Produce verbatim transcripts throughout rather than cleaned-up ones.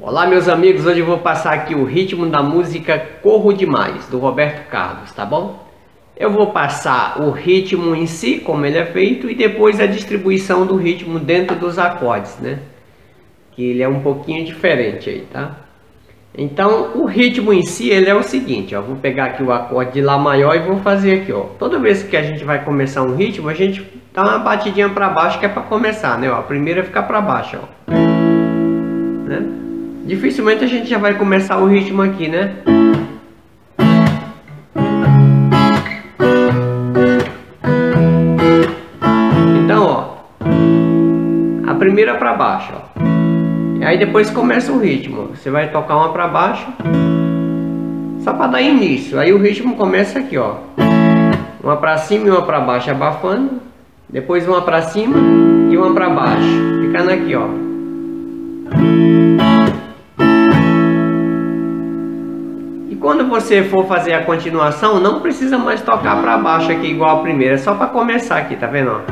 Olá meus amigos, hoje eu vou passar aqui o ritmo da música Corro Demais, do Roberto Carlos, tá bom? Eu vou passar o ritmo em si, como ele é feito, e depois a distribuição do ritmo dentro dos acordes, né? Que ele é um pouquinho diferente aí, tá? Então, o ritmo em si, ele é o seguinte, ó. Vou pegar aqui o acorde de Lá maior e vou fazer aqui, ó. Toda vez que a gente vai começar um ritmo, a gente dá uma batidinha para baixo, que é para começar, né? Ó, a primeira fica para baixo, ó. Né? Dificilmente a gente já vai começar o ritmo aqui, né? Então, ó, a primeira para baixo, ó. E aí depois começa o ritmo. Você vai tocar uma para baixo, só para dar início. Aí o ritmo começa aqui, ó. Uma para cima e uma para baixo abafando. Depois uma para cima e uma para baixo, ficando aqui, ó. E quando você for fazer a continuação, não precisa mais tocar para baixo aqui igual a primeira, é só para começar aqui, tá vendo, ó?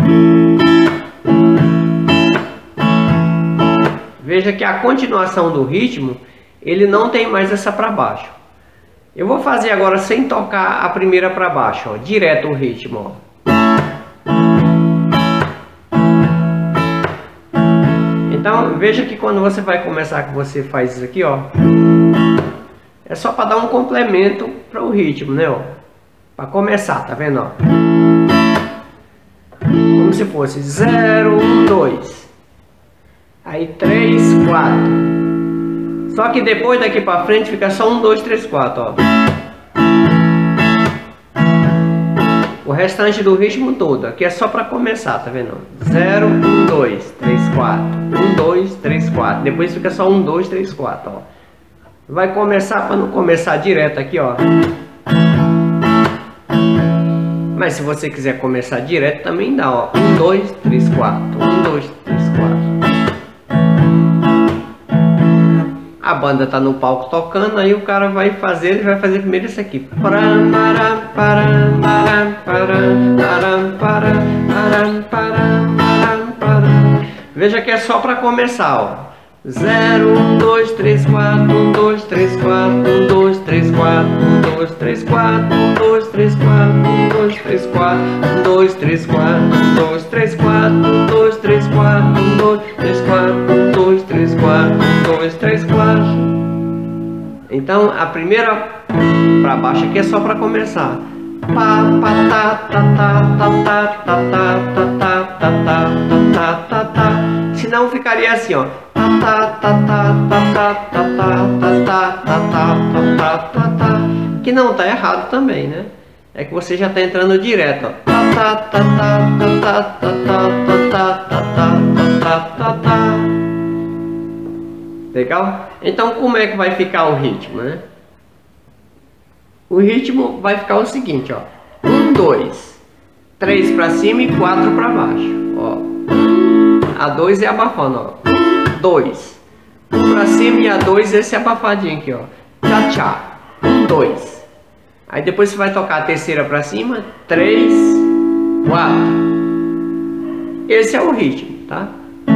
Veja que a continuação do ritmo, ele não tem mais essa para baixo. Eu vou fazer agora sem tocar a primeira para baixo, ó, direto o ritmo, ó. Então, veja que quando você vai começar, que você faz isso aqui, ó, é só para dar um complemento para o ritmo, né, ó? Para começar, tá vendo, ó? Como se fosse zero, um, dois. Aí três, quatro. Só que depois daqui para frente fica só um, dois, três, quatro, ó. O restante do ritmo todo, aqui é só para começar, tá vendo? zero, um, dois, três, quatro. um, dois, três, quatro. Depois fica só um, dois, três, quatro, ó. Vai começar para não começar direto aqui, ó. Mas se você quiser começar direto também dá, ó. um, dois, três, quatro. um, dois, três, quatro. A banda tá no palco tocando, aí o cara vai fazer, ele vai fazer primeiro isso aqui. Veja que é só para começar, ó. zero, um, dois, três, quatro, um, dois, três, quatro, um, dois, três, quatro, um, dois, três, quatro, um, dois, três, quatro, um, dois, três, quatro, um, dois, três, quatro, um, dois, três, quatro, um, dois, três, quatro, um, dois, três, quatro, um, dois, três, quatro, um, dois, três, quatro. Então a primeira para baixo aqui é só para começar. Pa, pa, ta, ta, ta, ta, ta, ta, ta, ta, ta, ta, ta, ta, ta. Senão ficaria assim, ó. Que não tá errado também, né? É que você já tá entrando direto, ó. Legal? Então como é que vai ficar o ritmo, né? O ritmo vai ficar o seguinte, ó. um, dois, três para cima e quatro para baixo, ó. A dois é abafando, ó. dois. um para cima e a dois esse abafadinho aqui, ó. Tchá, tchá. um, dois. Aí depois você vai tocar a terceira para cima. três, quatro. Esse é o ritmo, tá?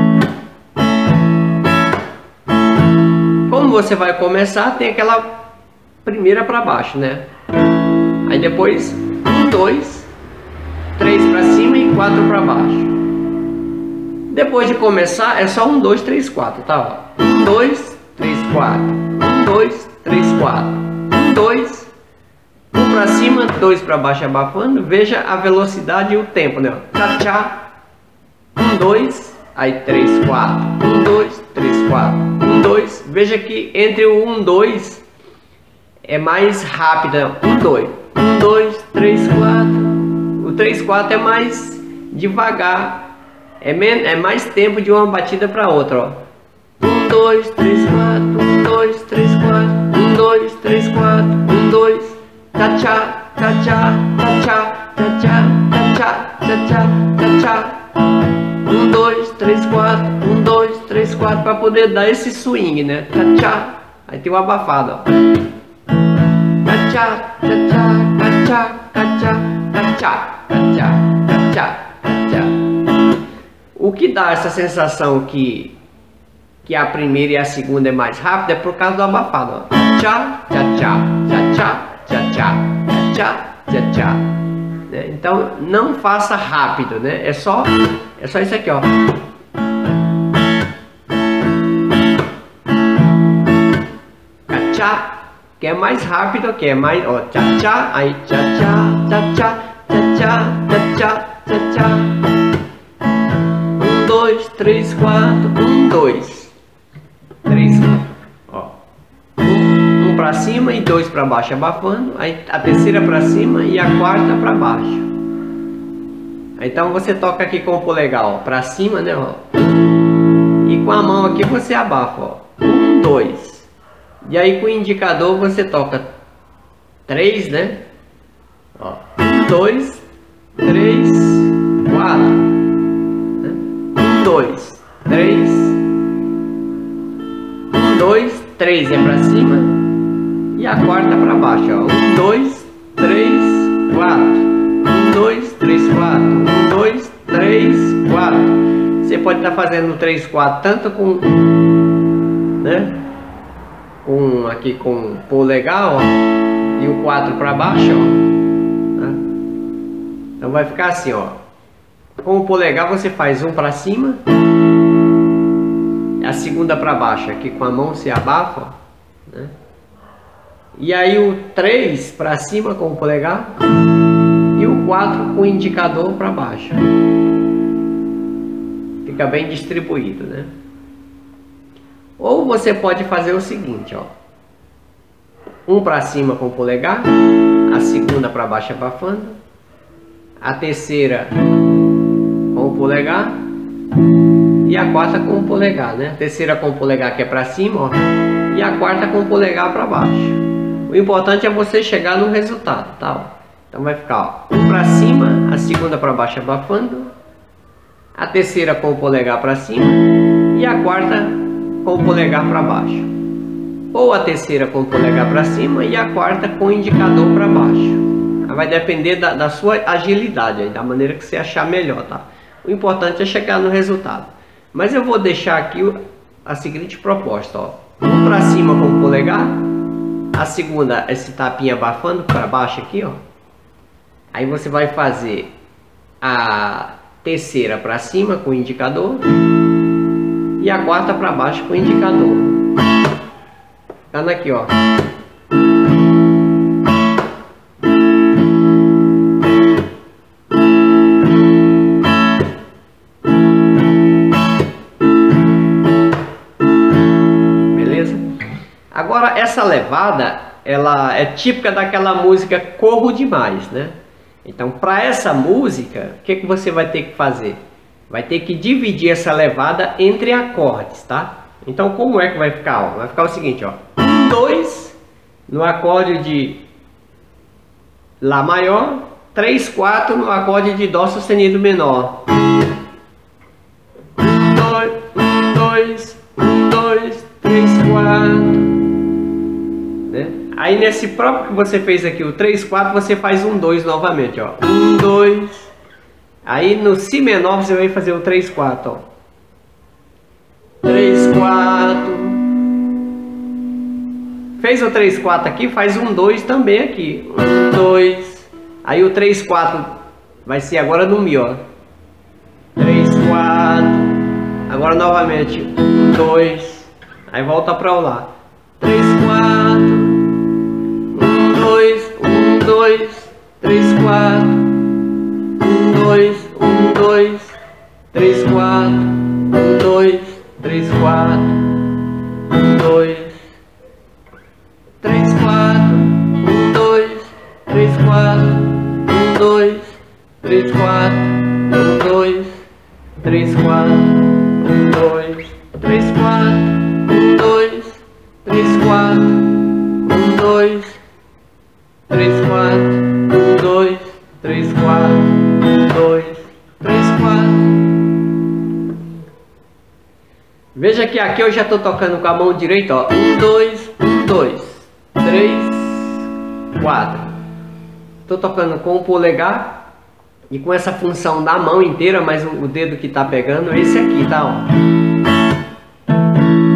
Como você vai começar, tem aquela primeira para baixo, né? Aí depois um, dois, três para cima e quatro para baixo. Depois de começar é só um, dois, três, quatro, tá? um, dois, três, quatro. um, dois, três, quatro. um, dois, um para cima, dois para baixo abafando. Veja a velocidade e o tempo, né? Tchá, tchá. um, dois, aí três, quatro. um, dois, três, quatro. um, dois. Veja que entre o um, dois é mais rápida. um, dois. um, dois, três, quatro. O três, quatro é mais devagar. É, men é mais tempo de uma batida para outra, ó. um, dois, três, quatro. um, dois, três, quatro. um, dois, três, quatro. um, dois. Tchá, tchá, tchá, tchá, tchá, tchá, tchá, tchá, tchá, tchá. um, dois, três, quatro. um, dois, três, quatro. Para poder dar esse swing, né? Tchá, tchá. Aí tem o abafado, ó. Tchá, tchá, tchá, tchá, tchá, tchá, tchá, tchá, tchá. O que dá essa sensação que que a primeira e a segunda é mais rápida, é por causa do abafado, ó. Tchá, tchá, tchá, tchá, tchá, tchá, tchá, tchá, tchá, tchá. Então não faça rápido, né? É só, é só isso aqui, ó. Tchá, que é mais rápido, que é mais, ó, tchá, tchá, aí tchá, tchá, tchá, tchá, tchá, tchá, tchá, tchá, tchá. Um, dois, três, quatro, um, dois, três, ó. Um, um para cima e dois para baixo abafando, aí a terceira para cima e a quarta para baixo. Então você toca aqui com o polegar, ó, para cima, né, ó. E com a mão aqui você abafa, ó. Um, dois. E aí com o indicador você toca três, né? Ó, um, dois, três, quatro. Né? Um, dois, três. Um, dois, três é pra cima e a quarta pra baixo. Ó. Um, dois, três, quatro. Um, dois, três, quatro. Um, dois, três, quatro. Você pode estar fazendo três, quatro tanto com, né? Com aqui com o polegar, ó, e o quatro para baixo, ó, tá? Então vai ficar assim, ó. Com o polegar você faz um para cima, a segunda para baixo, aqui com a mão você abafa, ó, né? E aí o três para cima com o polegar e o quatro com o indicador para baixo. Fica bem distribuído, né? Ou você pode fazer o seguinte, ó. Um para cima com o polegar, a segunda para baixo abafando, a terceira com o polegar e a quarta com o polegar, né? A terceira com o polegar que é para cima, ó, e a quarta com o polegar para baixo. O importante é você chegar no resultado, tá? Ó. Então vai ficar, ó, um para cima, a segunda para baixo abafando, a terceira com o polegar para cima e a quarta com o polegar para baixo, ou a terceira com o polegar para cima e a quarta com o indicador para baixo. Vai depender da, da sua agilidade, da maneira que você achar melhor, tá? O importante é chegar no resultado. Mas eu vou deixar aqui a seguinte proposta, ó. Um para cima com o polegar, a segunda esse tapinha abafando para baixo aqui, ó. Aí você vai fazer a terceira para cima com o indicador e a quarta para baixo com o indicador. Ficando aqui, ó. Beleza? Agora essa levada, ela é típica daquela música Corro Demais, né? Então, para essa música, o que que você vai ter que fazer? Vai ter que dividir essa levada entre acordes, tá? Então como é que vai ficar? Ó? Vai ficar o seguinte, ó. Um, dois, no acorde de Lá maior. Três, quatro, no acorde de Dó sustenido menor. Um, dois, um, dois, um, dois, três, quatro. Né? Aí nesse próprio que você fez aqui, o três, quatro, você faz um, dois novamente, ó. Um, dois. Aí no Si menor você vai fazer o três, quatro, ó. três, quatro. Fez o três, quatro aqui, faz um, dois também aqui. um, dois. Aí o três, quatro vai ser agora no Mi, ó. três, quatro. Agora novamente um, dois. Aí volta para o Lá. três, quatro. um, dois, um, dois, três, quatro. um, dois, um, dois, três, quatro, um, dois, três, quatro, um, dois, três, quatro, um, dois, três, quatro, um, dois, três, quatro, um, dois, três, quatro, um, dois, três, quatro, um, dois, três, quatro, um, dois, três, quatro, um, dois, três, quatro, um, dois, três, quatro. Veja que aqui eu já estou tocando com a mão direita, ó. Um, dois, um, dois, três, quatro. Estou tocando com o polegar e com essa função da mão inteira, mas o dedo que está pegando é esse aqui, tá? Ó.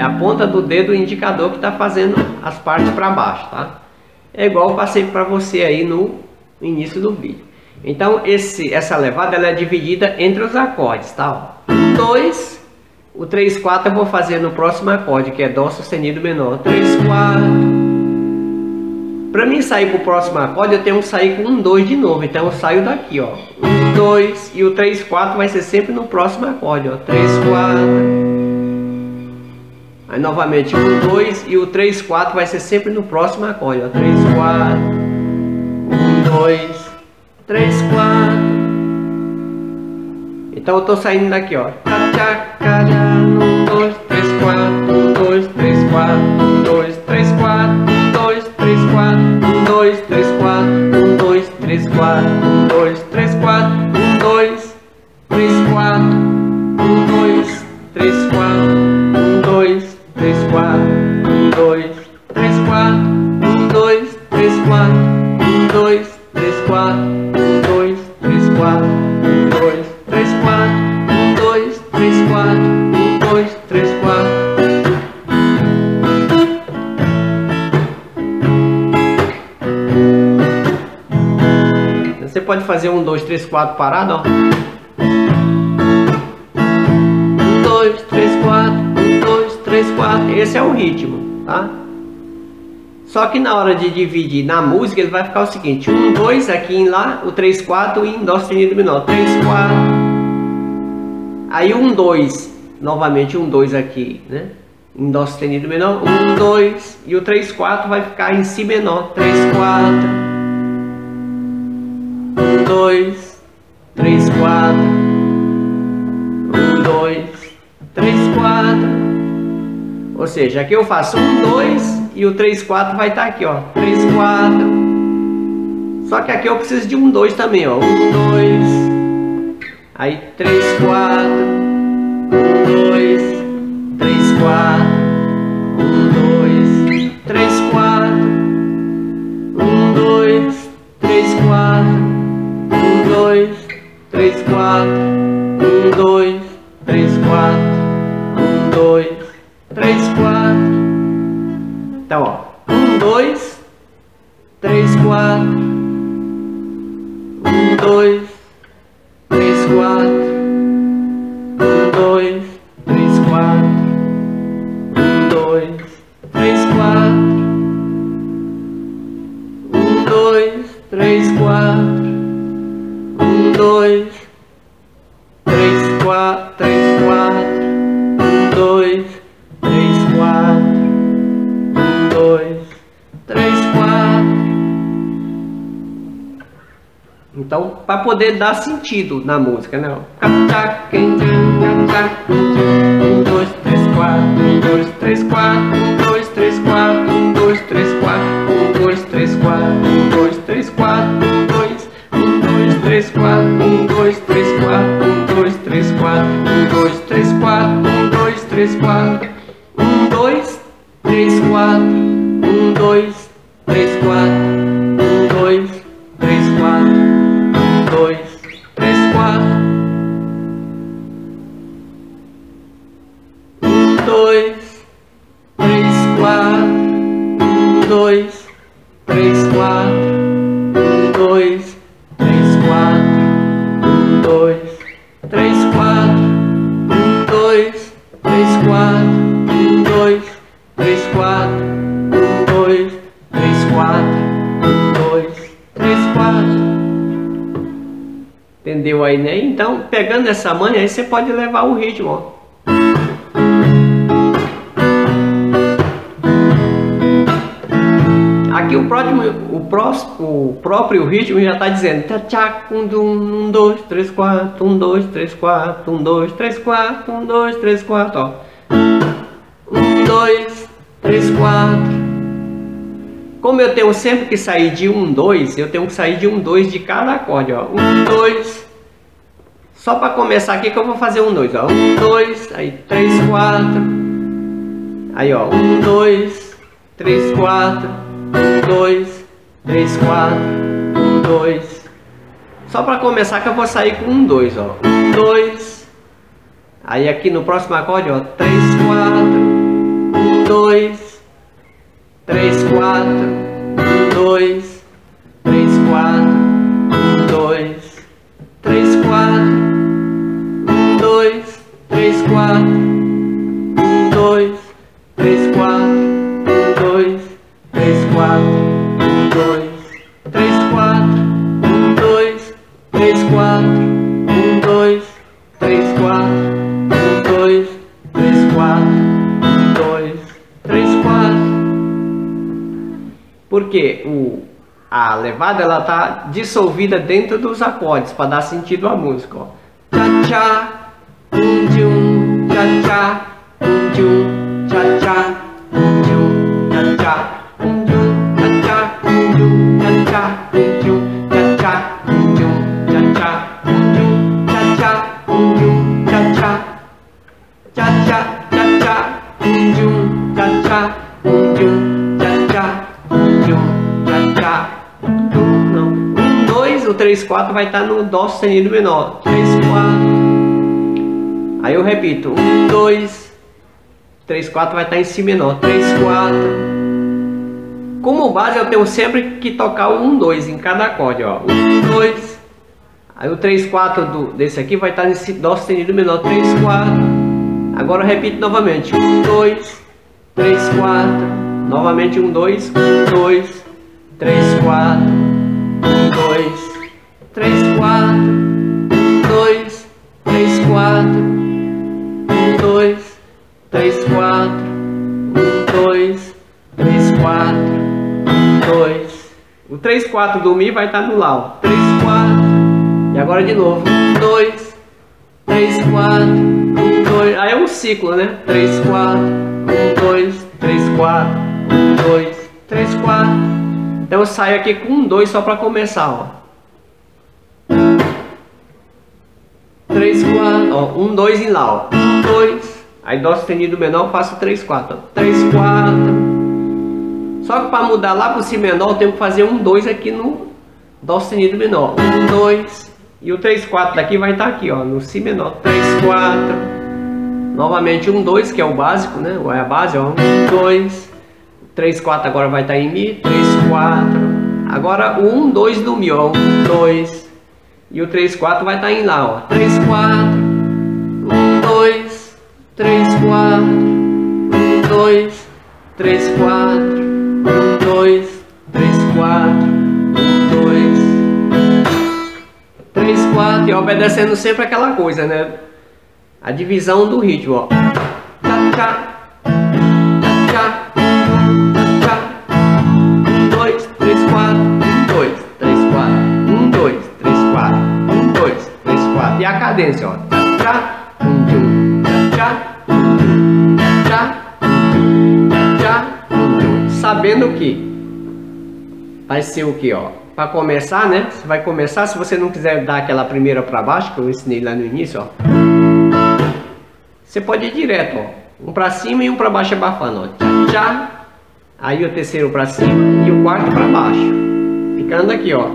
a ponta do dedo indicador que está fazendo as partes para baixo, tá? É igual eu passei para você aí no início do vídeo. Então esse, essa levada ela é dividida entre os acordes, tá? um, dois, o três, quatro eu vou fazer no próximo acorde, que é Dó sustenido menor. três, quatro. Para mim sair para o próximo acorde eu tenho que sair com um, dois de novo. Então eu saio daqui, ó. um, dois e o três, quatro vai ser sempre no próximo acorde, ó. três, quatro. Aí novamente um, dois e o três, quatro vai ser sempre no próximo acorde, ó. três, quatro. um, dois, três, quatro. Então eu tô saindo daqui, ó. um, dois, três, quatro. um, dois, três, quatro. um, dois, três, quatro. um, dois, três, quatro. um, dois, três, quatro. um, dois, três, quatro. um, dois, três, quatro. um, dois, três, quatro. um, dois, três, quatro. um, dois, três, quatro. um, dois, três, quatro. um, dois, três, quatro. um, dois, três, quatro. um, dois, três, quatro. um, dois, três, quatro. um, dois, três, quatro. um, dois, três, quatro. Você pode fazer um, dois, três, quatro parado, ó. um, dois, três, quatro. um, dois, três, quatro. Esse é o ritmo, tá? Só que na hora de dividir na música ele vai ficar o seguinte: um, dois aqui em Lá, o três, quatro e em Dó sustenido menor. três, quatro. Aí um, dois, novamente um, dois aqui, né? Em Dó sustenido menor. um, dois e o três, quatro vai ficar em Si menor. três, quatro. um, dois, três, quatro. um, dois, três, quatro. Ou seja, aqui eu faço um, dois e o três, quatro vai estar aqui, ó. três, quatro. Só que aqui eu preciso de um, dois também, ó. um, dois. Aí três, quatro. um, dois, três, quatro. um, dois, três, quatro. um, dois, três, quatro. um, dois, três, quatro. um, dois, três, quatro. um, dois, três, quatro. Então, ó, um, dois, três, quatro. um, dois, três, quatro. um, dois, três, quatro. um, dois, três, quatro. um, dois, três, quatro. um, dois, três, quatro, três, quatro. um, dois, três, quatro. um, dois, três, quatro. Então, para poder dar sentido na música, né? um, dois, três, quatro. um, dois, três, quatro. um, dois, três, quatro. um, dois, três, quatro. um, dois, três, quatro. um, dois, três, quatro. um, dois, um, dois, três, quatro. um, dois, três, quatro. um, dois, três, quatro. um, dois, três, quatro. um, dois, três, quatro. um, dois, três, quatro. um, dois, três, quatro. um, dois, três, quatro. um, dois, três, quatro. um, dois, três, quatro. um, dois, três, quatro. um, dois, três, quatro. um, dois, três, quatro. um, dois, três, quatro. um, dois, três, quatro. um, dois, três, quatro. um, dois, três, quatro. Entendeu aí, né? Então, pegando essa manha, aí você pode levar o ritmo, ó. Aqui o próximo, o próximo, o próprio ritmo já está dizendo um, dois, três, quatro, um, dois, três, quatro, um, dois, três, quatro, um, dois, três, quatro, ó. um, dois, três, quatro. Como eu tenho sempre que sair de um, dois, eu tenho que sair de um, dois de cada acorde, ó. um, dois. Só para começar aqui que eu vou fazer um, dois, ó. um, dois, aí três, quatro. Aí, ó, um, dois, três, quatro. um, dois, três, quatro. um, dois. Só para começar que eu vou sair com um, dois, ó. um, dois. Aí aqui no próximo acorde, ó, três, quatro. um, dois, três, quatro, um, dois, três, quatro, um, dois, três, quatro, um, dois, três, quatro, um, dois, três, quatro, um, dois, três, quatro, um, dois, três, quatro, um, dois, três, quatro, um, dois, três, quatro, um, dois, três, quatro, um, dois, três, quatro. Porque o, a levada ela tá dissolvida dentro dos acordes para dar sentido à música, ó. Tchá tchá, um tchum, tchá tchá, um tchum, tchá tchá, um tchum, tchá tchá, um tchum, tchá tchá, um tchum, tchá tchá, um tchum, tchá tchá, um tchum, tchá tchá, um tchum, tchá tchá, um tchum, tchá tchá, tchá tchá, tchá tchá, um tchum, tchá tchá, um tchum, tchá tchá, um tchum, tchá tchá. Não, um, dois, o três, quatro vai estar no dó sustenido menor. três, quatro. Aí eu repito, um, dois, três, quatro vai estar em si menor. três, quatro. Como base eu tenho sempre que tocar o um, dois em cada acorde, ó. um, dois. Aí o três, quatro do, desse aqui vai estar em dó sustenido menor. três, quatro. Agora eu repito novamente, um, dois, três, quatro. Novamente um, dois, um, dois, três, quatro, um, dois, três, quatro, um, dois, três, quatro, um, dois, três, quatro, um, dois, três, quatro, um, dois. O três, quatro do Mi vai estar no Lá, ó. três, quatro. E agora de novo, um, dois, três, quatro, um, dois. Aí é um ciclo, né? três, quatro, um, dois, três, quatro, um, dois, três, quatro. Então eu saio aqui com um, dois só para começar, ó. três, quatro, ó, um, dois em Lá, ó. um, dois. Aí dó sustenido menor eu faço três, quatro, ó. três, quatro. Só que para mudar lá para o Si menor eu tenho que fazer um, dois aqui no dó sustenido menor. um, dois. E o três, quatro daqui vai estar aqui, ó, no Si menor. três, quatro. Novamente um, dois, que é o básico, né? Ou é a base, ó. um, dois. três, quatro agora vai estar em Mi, três, quatro. Agora o um, dois do Mi, ó, um, dois. E o três, quatro vai estar em Lá, ó, três, quatro. um, dois, três, quatro. um, dois, três, quatro. um, dois, três, quatro. um, dois, três, quatro. E obedecendo sempre aquela coisa, né? A divisão do ritmo, ó. Tchá, tchá. E a cadência, ó. Tchá, um, tchum, tchá, um, tchum, tchá, um, tchá, um, tchum. Sabendo que vai ser o que, ó? Para começar, né? Você vai começar, se você não quiser dar aquela primeira para baixo, que eu ensinei lá no início, ó. Você pode ir direto, ó. Um para cima e um para baixo abafando, ó. Tchá, tchá. Aí o terceiro para cima e o quarto para baixo. Ficando aqui, ó.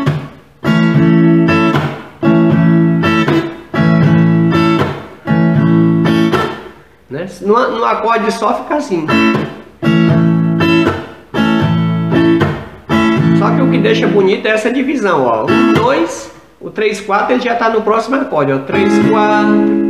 Né? No, no acorde só fica assim. Só que o que deixa bonito é essa divisão, ó. um, dois, o três, quatro ele já está no próximo acorde, ó. três, quatro.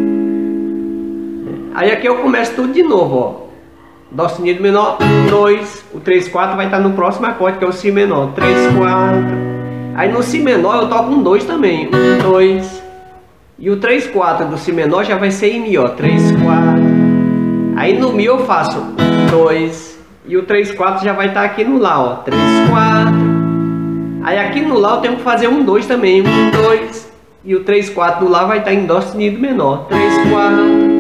Aí aqui eu começo tudo de novo, ó. Dó sustenido menor, um, dois. O três, quatro vai estar no próximo acorde, que é o Si menor, três, quatro. Aí no Si menor eu toco um dois também, um, dois. E o três, quatro do Si menor já vai ser em Mi, ó. três, quatro. Aí no Mi eu faço dois. E o três, quatro já vai estar aqui no Lá, ó. três, quatro. Aí aqui no Lá eu tenho que fazer um, dois também. um, dois. E o três, quatro do Lá vai estar em Dó sustenido menor. três, quatro.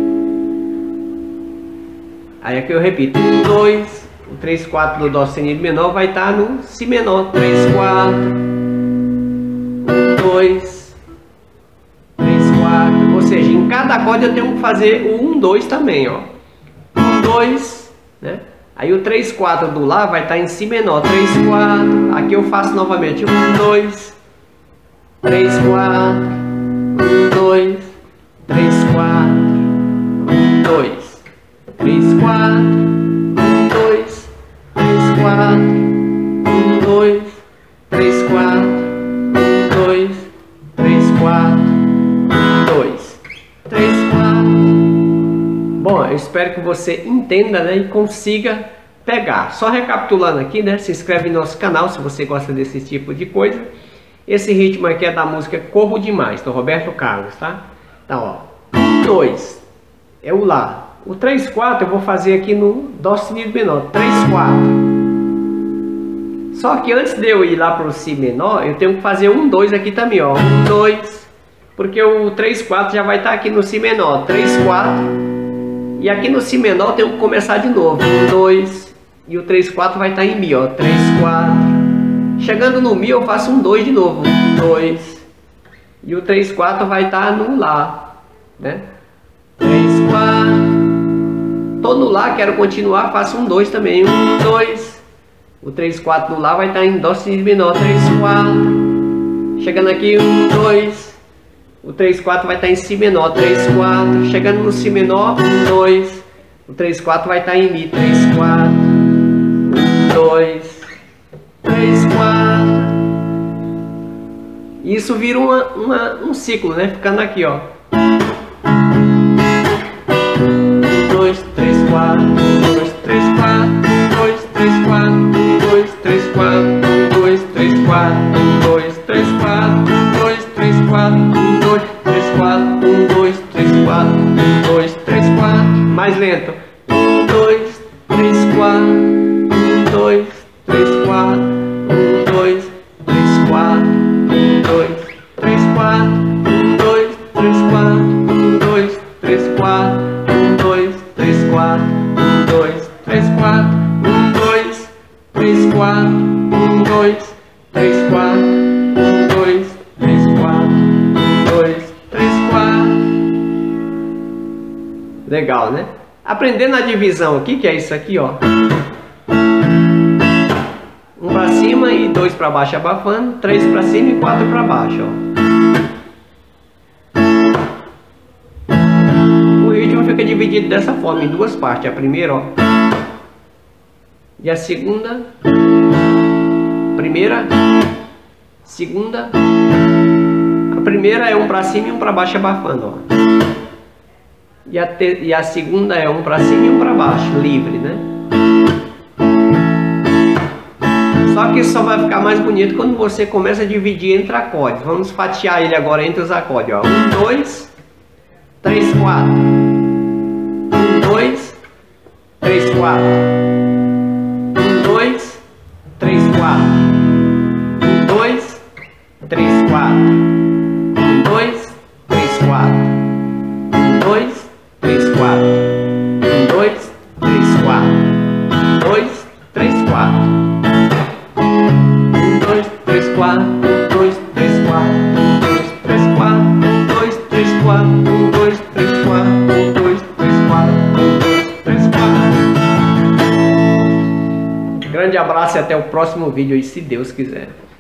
Aí aqui eu repito. um, dois. O três, quatro do Dó sustenido menor vai estar no Si menor. três, quatro. um, dois. três, quatro. Ou seja, em cada acorde eu tenho que fazer o um, dois também, ó. um, dois. Né? Aí o três, quatro do Lá vai estar em Si menor, três, quatro. Aqui eu faço novamente um, dois, três, quatro, um, dois, três, quatro, um, dois, três, quatro, um, dois, três, quatro, um, dois, três, quatro, um, dois, três, quatro, um, dois, três, quatro. Bom, eu espero que você entenda, né, e consiga pegar. Só recapitulando aqui, né, se inscreve no nosso canal se você gosta desse tipo de coisa. Esse ritmo aqui é da música Corro Demais, do Roberto Carlos, tá? Então, ó, um, dois é o Lá. O três, quatro eu vou fazer aqui no Dó sustenido menor, três, quatro. Só que antes de eu ir lá para o Si menor, eu tenho que fazer um, dois aqui também, ó, um, dois, porque o três, quatro já vai estar aqui no Si menor, três, quatro. E aqui no Si menor eu tenho que começar de novo, um, dois, e o três, quatro vai estar em Mi, ó, três, quatro. Chegando no Mi eu faço um, dois de novo, um, dois, e o três, quatro vai estar no Lá, né? três, quatro. Tô no Lá, quero continuar, faço um, dois também, um, dois. O três, quatro no Lá vai estar em Dó sustenido menor, três, quatro. Chegando aqui, um, dois. O três, quatro vai estar em Si menor, três, quatro. Chegando no Si menor, um, dois. O três, quatro vai estar em Mi, três, quatro. um, dois, três, quatro. E isso vira uma, uma, um ciclo, né? Ficando aqui, ó. dois, três, quatro, dois, três, quatro, dois, três, quatro, dois, três, quatro, dois, três, quatro, dois, três, quatro, dois, três, quatro, dois, três, quatro, dois, três, quatro, dois, três, quatro. Mais lento. um, dois, três, quatro, dois, três, quatro, dois, três, quatro, dois, três, quatro, dois, três, quatro, dois, três, quatro. dois, três, quatro, um, dois, três, quatro, um, dois, três, quatro, um, dois, três, quatro, um, dois, três, quatro, um, dois, três, quatro. Legal, né? Aprendendo a divisão aqui, que é isso aqui, ó. Um para cima e dois para baixo abafando, três para cima e quatro para baixo, ó. Fica dividido dessa forma em duas partes. A primeira, ó, e a segunda. Primeira, segunda. A primeira é um para cima e um para baixo abafando, ó. E a, te, e a segunda é um para cima e um para baixo, livre, né? Só que isso só vai ficar mais bonito quando você começa a dividir entre acordes. Vamos fatiar ele agora entre os acordes, ó. um, dois, três, quatro. um, dois, três, quatro. um, dois, três, quatro. um, dois, três, quatro. um, dois, três, quatro. um, dois, três, quatro. um, dois, três, quatro. um, dois, três, quatro. um, dois, três, quatro. um, dois, três, quatro. um, dois, três, quatro. um, dois, três, quatro. um, dois, três, quatro. um, dois, três, quatro. Grande abraço e até o próximo vídeo aí, se Deus quiser.